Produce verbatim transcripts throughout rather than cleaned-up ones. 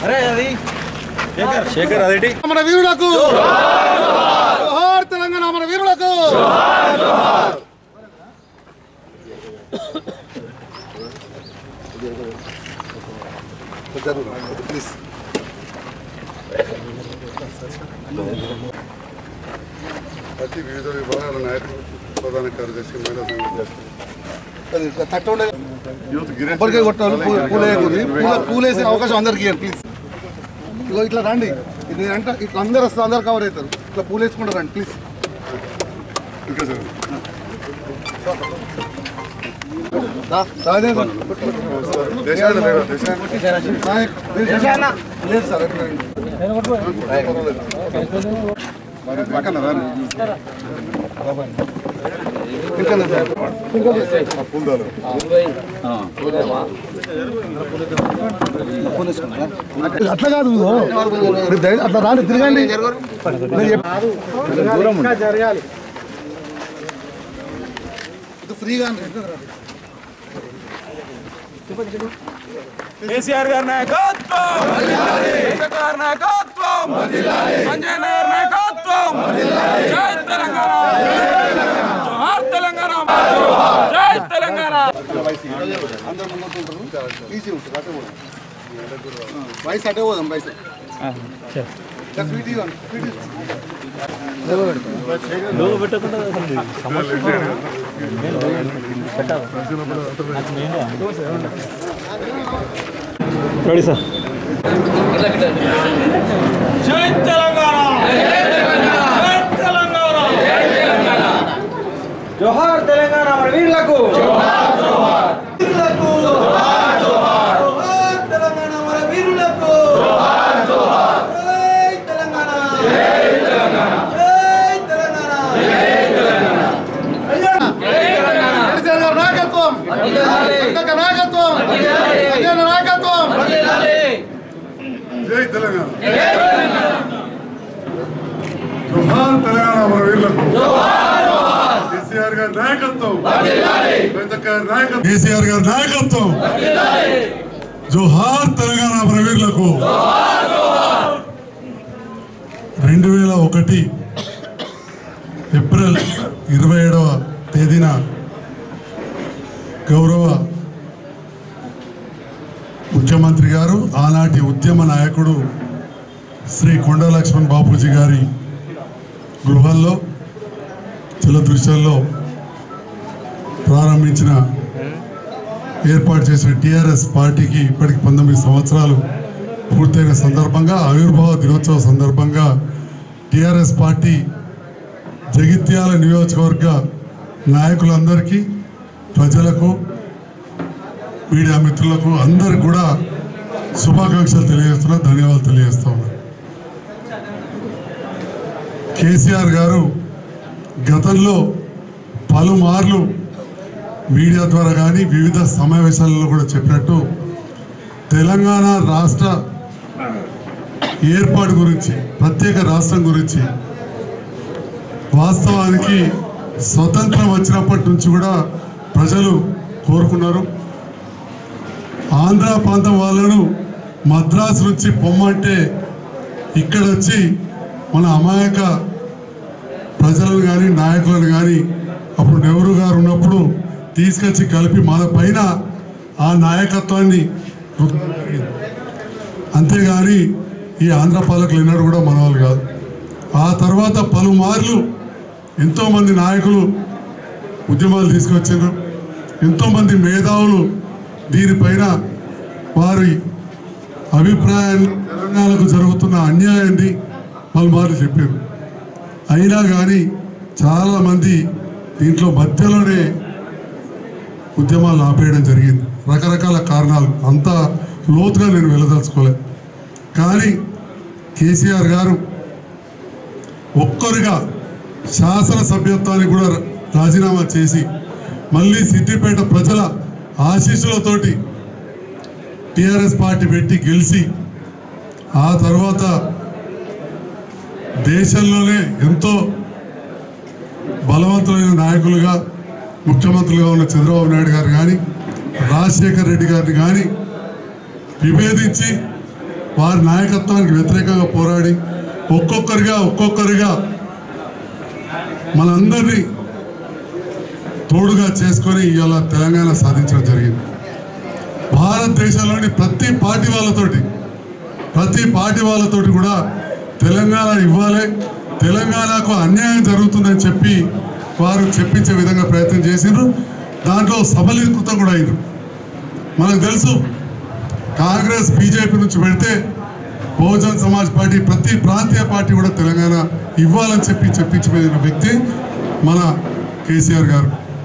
శేఖర్ అదేంటి మన వీరులకు జోహార్ తెలంగాణ మన వీరులకు ప్లీజ్ ప్రతి వివిధ విభాగాల నాయకులు ప్రధాన కార్యదర్శి మహిళా కొబ్బరికాయ కొట్టాలి పూలేకుంది పూలేసే అవకాశం అందరికీ ప్లీజ్ ఇగో ఇట్లా రండి ఇది అంటే ఇట్లా అందరు వస్తారు అందరు కవర్ అవుతారు ఇట్లా పూలు వేసుకుంటారు రండి ప్లీజ్ ఇంకా సార్ లేదు సార్ అట్లా కాదు అట్లా రాండి తిరగండి జరగాలి ఫ్రీగా కేసీఆర్ గారి నాయకత్వం కేసీఆర్ నాయకత్వం సంజయ్ నాయర్ నాయకత్వం జై తెలంగాణ జోహార్ తెలంగాణ జై తెలంగాణ వయసు అటే పోదాం వయసు రెడీ సార్ జై తెలంగాణ జై తెలంగాణ జోహార్ తెలంగాణ మన వీరులకు జోహార్ జోహార్ వీరులకు జోహార్ జోహార్ జోహార్ తెలంగాణ మన వీరులకు జోహార్ జోహార్ జై తెలంగాణ జై తెలంగాణ జై తెలంగాణ జై తెలంగాణ అయ్యా జై తెలంగాణ కేసీఆర్ నాయకత్వం అంతక నాయకత్వం సంజయ్ నాయకత్వం జై తెలంగాణ జోహార్ తెలంగాణ మన వీరులకు కేసీఆర్ గారి నాయకత్వం కేసీఆర్ గారి నాయకత్వం జోహార్ తెలంగాణ మన వీరులకు రెండు వేల ఒకటి ఏప్రిల్ ఇరవై ఏడవ తేదీన గౌరవ ముఖ్యమంత్రి గారు ఆనాటి ఉద్యమ నాయకుడు శ్రీ కొండా లక్ష్మణ్ బాపూజీ గారి గృహంలో జలదృశ్యాల్లో ప్రారంభించిన ఏర్పాటు చేసిన టీఆర్ఎస్ పార్టీకి ఇప్పటికి పంతొమ్మిది సంవత్సరాలు పూర్తయిన సందర్భంగా ఆవిర్భావ దినోత్సవ సందర్భంగా టీఆర్ఎస్ పార్టీ జగిత్యాల నియోజకవర్గ నాయకులందరికీ ప్రజలకు మీడియా మిత్రులకు అందరికి కూడా శుభాకాంక్షలు తెలియజేస్తున్నా ధన్యవాదాలు తెలియజేస్తా ఉన్నా. కేసీఆర్ గారు గతంలో పలుమార్లు మీడియా ద్వారా కానీ వివిధ సమావేశాలలో కూడా చెప్పినట్టు తెలంగాణ రాష్ట్ర ఏర్పాటు గురించి ప్రత్యేక రాష్ట్రం గురించి వాస్తవానికి స్వతంత్రం వచ్చినప్పటి నుంచి కూడా ప్రజలు కోరుకున్నారు. ఆంధ్ర ప్రాంతం వాళ్ళను మద్రాసు నుంచి పొమ్మంటే ఇక్కడ వచ్చి మన అమాయక ప్రజలను కానీ నాయకులను కానీ అప్పుడు నెహ్రూ గారు ఉన్నప్పుడు తీసుకొచ్చి కలిపి మన పైన ఆ నాయకత్వాన్ని అంతేగాని ఈ ఆంధ్ర పాలకులు ఎన్నడూ కూడా మన వాళ్ళు కాదు. ఆ తర్వాత పలుమార్లు ఎంతోమంది నాయకులు ఉద్యమాలు తీసుకొచ్చారు. ఎంతోమంది మేధావులు దీనిపైన వారి అభిప్రాయాన్ని తెలంగాణకు జరుగుతున్న అన్యాయాన్ని పలుమార్లు చెప్పారు. అయినా కానీ చాలామంది దీంట్లో మధ్యలోనే ఉద్యమాలు ఆపేయడం జరిగింది. రకరకాల కారణాలు అంత లోతుగా నేను వెళ్ళదలుచుకోలేదు. కానీ కేసీఆర్ గారు ఒక్కరుగా శాసనసభ్యత్వాన్ని కూడా రాజీనామా చేసి మళ్ళీ సిద్దిపేట ప్రజల ఆశీస్సులతోటి టీఆర్ఎస్ పార్టీ పెట్టి గెలిచి ఆ తర్వాత దేశంలోనే ఎంతో బలవంతమైన నాయకులుగా ముఖ్యమంత్రులుగా ఉన్న చంద్రబాబు నాయుడు గారు కానీ రాజశేఖర్ రెడ్డి గారిని కానీ విభేదించి వారి నాయకత్వానికి వ్యతిరేకంగా పోరాడి ఒక్కొక్కరిగా ఒక్కొక్కరిగా మనందరినీ తోడుగా చేసుకొని ఇవాళ తెలంగాణ సాధించడం జరిగింది. భారతదేశంలోని ప్రతి పార్టీ వాళ్ళతోటి ప్రతి పార్టీ వాళ్ళతోటి కూడా తెలంగాణ ఇవ్వాలి, తెలంగాణకు అన్యాయం జరుగుతుందని చెప్పి వారు చెప్పించే విధంగా ప్రయత్నం చేసిండ్రు. దాంట్లో సబలీకృతం కూడా అయ్యారు. మనకు తెలుసు కాంగ్రెస్ బీజేపీ నుంచి పెడితే బహుజన్ సమాజ్ పార్టీ ప్రతి ప్రాంతీయ పార్టీ కూడా తెలంగాణ ఇవ్వాలని చెప్పి చెప్పించిన వ్యక్తి మన కేసీఆర్ గారు.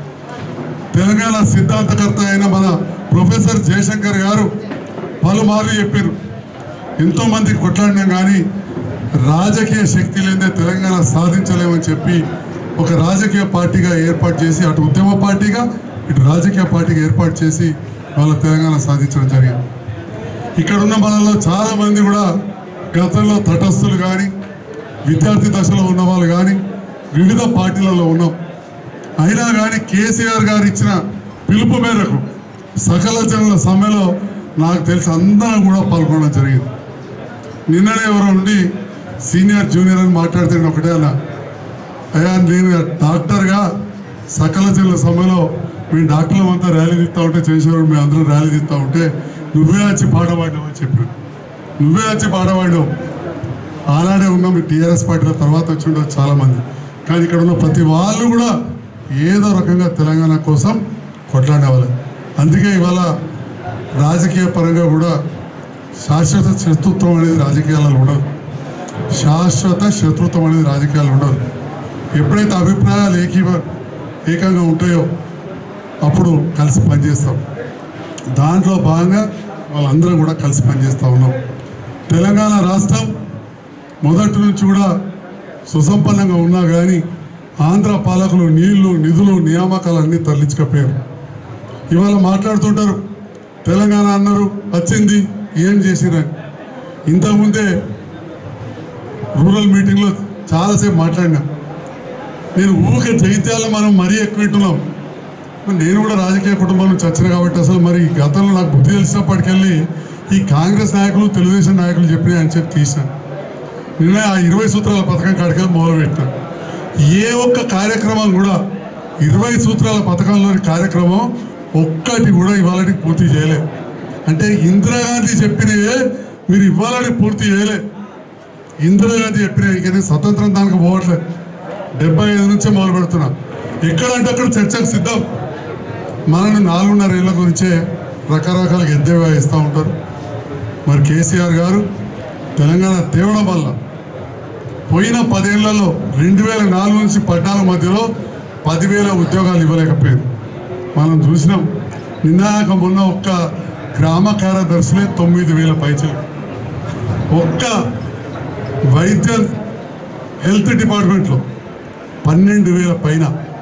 తెలంగాణ సిద్ధాంతకర్త అయిన మన ప్రొఫెసర్ జయశంకర్ గారు పలుమార్లు చెప్పారు, ఎంతోమంది కొట్లాడినాం కానీ రాజకీయ శక్తి లేదే తెలంగాణ సాధించలేమని చెప్పి ఒక రాజకీయ పార్టీగా ఏర్పాటు చేసి అటు ఉద్యమ పార్టీగా ఇటు రాజకీయ పార్టీగా ఏర్పాటు చేసి వాళ్ళ తెలంగాణ సాధించడం జరిగింది. ఇక్కడ ఉన్న మనలో చాలామంది కూడా గతంలో తటస్థులు కానీ విద్యార్థి దశలో ఉన్న వాళ్ళు కానీ వివిధ పార్టీలలో ఉన్నాం. అయినా కానీ కేసీఆర్ గారు ఇచ్చిన పిలుపు మేరకు సకల జనుల సమ్మెలో నాకు తెలిసి అందరం కూడా పాల్గొనడం జరిగింది. నిన్ననే ఎవరో నుండి సీనియర్ జూనియర్ అని మాట్లాడితే ఒకటే అన్న, అయ్యా నేను డాక్టర్గా సకల జనుల సమ్మెలో మీ డాక్టర్లు అంతా ర్యాలీ తీస్తూ ఉంటే చేసేవాడు మేము అందరం ర్యాలీ తీస్తూ ఉంటే నువ్వే వచ్చి పాట పాడినావు అని చెప్పారు. నువ్వే వచ్చి పాట పాడినావు. ఆనాడే ఉన్నాం మీ టీఆర్ఎస్ పార్టీల తర్వాత వచ్చి ఉండదు చాలామంది, కానీ ఇక్కడ ఉన్న ప్రతి వాళ్ళు కూడా ఏదో రకంగా తెలంగాణ కోసం కొట్లాడేవాళ్ళు. అందుకే ఇవాళ రాజకీయ పరంగా కూడా శాశ్వత శత్రుత్వం అనేది రాజకీయాలలో ఉండదు. శాశ్వత శత్రుత్వం అనేది రాజకీయాలు ఉండదు. ఎప్పుడైతే అభిప్రాయాలు ఏకీవ ఏకంగా ఉంటాయో అప్పుడు కలిసి పనిచేస్తాం. దాంట్లో భాగంగా వాళ్ళందరం కూడా కలిసి పనిచేస్తూ ఉన్నాం. తెలంగాణ రాష్ట్రం మొదటి నుంచి కూడా సుసంపన్నంగా ఉన్నా కానీ ఆంధ్ర పాలకులు నీళ్లు నిధులు నియామకాలు అన్నీ తరలించకపోయారు. ఇవాళ మాట్లాడుతుంటారు తెలంగాణ అన్నారు వచ్చింది ఏం చేసిరని. ఇంతకుముందే రూరల్ మీటింగ్లో చాలాసేపు మాట్లాడినా. నేను ఊరికే జైత్యాల్లో మనం మరీ ఎక్కువ వింటున్నాం. నేను కూడా రాజకీయ కుటుంబం నుంచి వచ్చిన కాబట్టి అసలు మరి గతంలో నాకు బుద్ధి తెలిసినప్పటికెళ్ళి ఈ కాంగ్రెస్ నాయకులు తెలుగుదేశం నాయకులు చెప్పినాయి అని చెప్పి తీసాను. నిన్న ఆ ఇరవై సూత్రాల పథకం కాడికి మొదలుపెట్టినా. ఏ ఒక్క కార్యక్రమం కూడా ఇరవై సూత్రాల పథకంలోని కార్యక్రమం ఒక్కటి కూడా ఇవాళకి పూర్తి చేయలే. అంటే ఇందిరాగాంధీ చెప్పినవే మీరు ఇవాళకి పూర్తి చేయలే. ఇందిరాగాంధీ చెప్పిన ఇక స్వతంత్రం దానికి పోవట్లేదు. డెబ్బై ఐదు నుంచే మొదలు పెడుతున్నా. ఎక్కడంటే అక్కడ చర్చకు సిద్ధం. మనల్ని నాలుగున్నర ఏళ్ళ గురించే రకరకాలుగా ఎద్దేవా ఇస్తూ ఉంటారు. మరి కేసీఆర్ గారు తెలంగాణ తేవడం వల్ల పోయిన పదేళ్లలో రెండు వేల నాలుగు నుంచి పద్నాలుగు మధ్యలో పదివేల ఉద్యోగాలు ఇవ్వలేకపోయారు. మనం చూసినాం. నిన్నాక మొన్న ఒక్క గ్రామ కార్యదర్శులే తొమ్మిది వేల పైచలు, ఒక్క వైద్య హెల్త్ డిపార్ట్మెంట్లో పన్నెండు వేల పైన,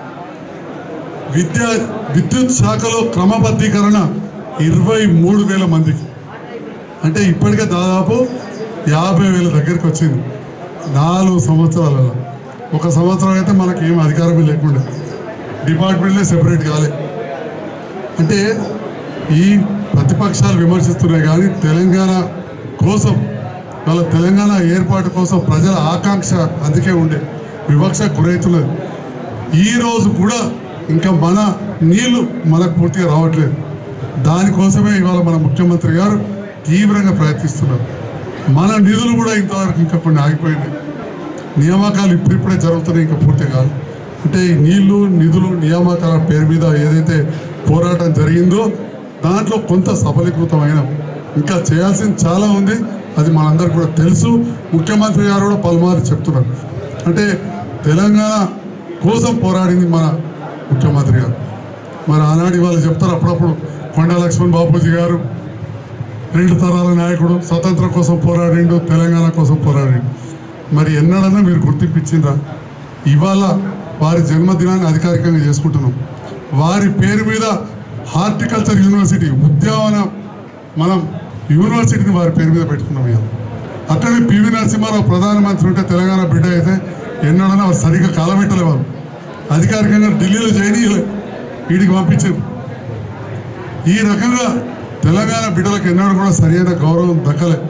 విద్యా విద్యుత్ శాఖలో క్రమబద్ధీకరణ ఇరవై మూడు వేల మందికి. అంటే ఇప్పటికే దాదాపు యాభై వేల దగ్గరికి వచ్చింది నాలుగు సంవత్సరాలలో. ఒక సంవత్సరం అయితే మనకి ఏం అధికారమే లేకుండా డిపార్ట్మెంట్లే సెపరేట్ కాలే. అంటే ఈ ప్రతిపక్షాలు విమర్శిస్తున్నాయి కానీ తెలంగాణ కోసం వాళ్ళ తెలంగాణ ఏర్పాటు కోసం ప్రజల ఆకాంక్ష అందుకే ఉండే వివక్ష గురవుతున్నది. ఈరోజు కూడా ఇంకా మన నీళ్లు మనకు పూర్తిగా రావట్లేదు. దానికోసమే ఇవాళ మన ముఖ్యమంత్రి గారు తీవ్రంగా ప్రయత్నిస్తున్నారు. మన నిధులు కూడా ఇంతవరకు ఇంకా కొన్ని ఆగిపోయినాయి. నియామకాలు ఇప్పుడిప్పుడే జరుగుతున్నాయి, ఇంకా పూర్తి కాదు. అంటే ఈ నీళ్లు నిధులు నియామకాల పేరు మీద ఏదైతే పోరాటం జరిగిందో దాంట్లో కొంత సఫలీకృతమైన ఇంకా చేయాల్సింది చాలా ఉంది. అది మనందరికీ కూడా తెలుసు. ముఖ్యమంత్రి గారు కూడా పలుమార్లు చెప్తున్నారు. అంటే తెలంగాణ కోసం పోరాడింది మన ముఖ్యమంత్రి గారు. మరి ఆనాడు వాళ్ళు చెప్తారు అప్పుడప్పుడు కొండ లక్ష్మణ్ బాపూజీ గారు రెండు తరాల నాయకుడు, స్వతంత్రం కోసం పోరాడిండు, తెలంగాణ కోసం పోరాడిండు. మరి ఎన్నడన్నా మీరు గుర్తింపించిండ్రా? ఇవాళ వారి జన్మదినాన్ని అధికారికంగా చేసుకుంటున్నాం. వారి పేరు మీద హార్టికల్చర్ యూనివర్సిటీ ఉద్యానవన మనం యూనివర్సిటీని వారి పేరు మీద పెట్టుకున్నాం. ఇవాళ అట్లనే పివి నరసింహారావు ప్రధానమంత్రి ఉంటే తెలంగాణ బిడ్డ అయితే ఎన్నడన్నా వారు సరిగ్గా కాలబెట్టలే. వాళ్ళు అధికారికంగా ఢిల్లీలో చేయనీయలే, వీడికి పంపించారు. ఈ రకంగా తెలంగాణ బిడ్డలకు ఎన్నడూ కూడా సరైన గౌరవం దక్కలే.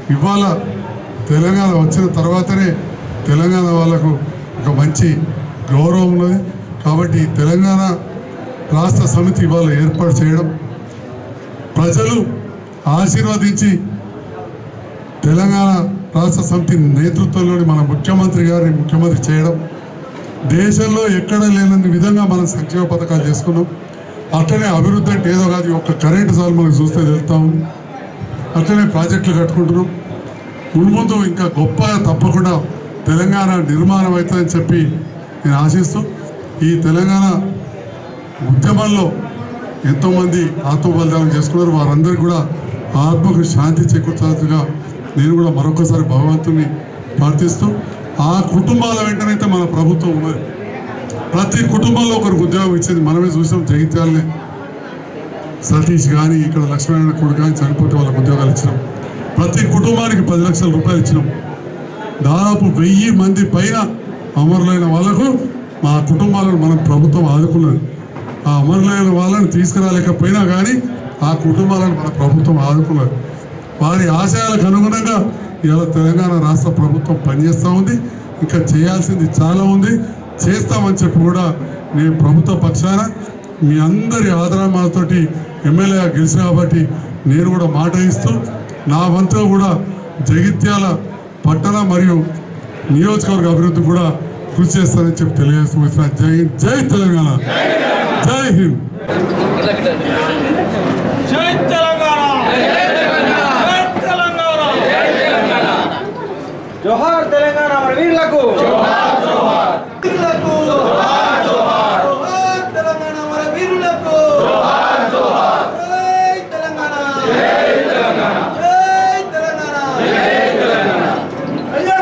ఇవాళ తెలంగాణ వచ్చిన తర్వాతనే తెలంగాణ వాళ్ళకు ఒక మంచి గౌరవం ఉన్నది. కాబట్టి తెలంగాణ రాష్ట్ర సమితి ఇవాళ ఏర్పాటు చేయడం, ప్రజలు ఆశీర్వదించి తెలంగాణ రాష్ట్ర సమితి నేతృత్వంలోని మన ముఖ్యమంత్రి గారిని ముఖ్యమంత్రి చేయడం, దేశంలో ఎక్కడ లేని విధంగా మనం సంక్షేమ పథకాలు చేసుకున్నాం. అట్లనే అభివృద్ధి అంటే ఏదో కాదు, ఒక్క కరెంటు సార్లు మనకు చూస్తే వెళ్తాము. అట్లనే ప్రాజెక్టులు కట్టుకుంటున్నాం. మున్ముందు ఇంకా గొప్పగా తప్పకుండా తెలంగాణ నిర్మాణం అవుతుందని చెప్పి నేను ఆశిస్తూ, ఈ తెలంగాణ ఉద్యమంలో ఎంతోమంది ఆత్మబలిదానం చేసుకున్నారు. వారందరికీ కూడా ఆత్మకు శాంతి చేకూర్చాల్సిగా నేను కూడా మరొకసారి భగవంతుని ప్రార్థిస్తూ, ఆ కుటుంబాల వెంటనైతే మన ప్రభుత్వం ఉన్నది. ప్రతి కుటుంబంలో ఒకరికి ఉద్యోగం ఇచ్చింది. మనమే చూసాం, జగిత్యాలనే సతీష్ కానీ ఇక్కడ లక్ష్మీనారాయణ కొడుకు కానీ చనిపోతే వాళ్ళకి ఉద్యోగాలు ఇచ్చినాం. ప్రతి కుటుంబానికి పది లక్షల రూపాయలు ఇచ్చినాం. దాదాపు వెయ్యి మంది పైన అమరులైన వాళ్ళకు మా కుటుంబాలను మనం ప్రభుత్వం ఆదుకున్నది. ఆ అమరులైన వాళ్ళని తీసుకురాలేకపోయినా కానీ ఆ కుటుంబాలను మన ప్రభుత్వం ఆదుకున్నది. వారి ఆశయాలకు అనుగుణంగా ఇలా తెలంగాణ రాష్ట్ర ప్రభుత్వం పనిచేస్తూ ఉంది. ఇంకా చేయాల్సింది చాలా ఉంది, చేస్తామని చెప్పి కూడా నేను ప్రభుత్వ పక్షాన మీ అందరి ఆదరామాలతోటి ఎమ్మెల్యేగా గెలిచిన కాబట్టి నేను కూడా మాట ఇస్తూ నా వంతుగా కూడా జగిత్యాల పట్టణ మరియు నియోజకవర్గ అభివృద్ధి కూడా కృషి చేస్తానని చెప్పి తెలియజేస్తున్నా. జై జై తెలంగాణ, జై హింద్.